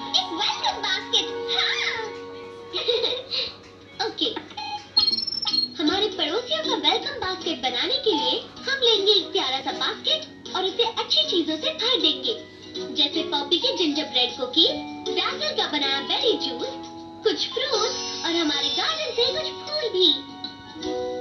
एक welcome basket. हाँ। Okay, हमारे पड़ोसियों का वेलकम बास्केट बनाने के लिए हम लेंगे एक प्यारा सा बास्केट और इसे अच्छी चीजों से भर देंगे, जैसे पॉपी के जिंजर ब्रेड कुकीज, दाखिल का बनाया बेरी जूस, कुछ फ्रूट्स और हमारे गार्डन से कुछ फूल भी।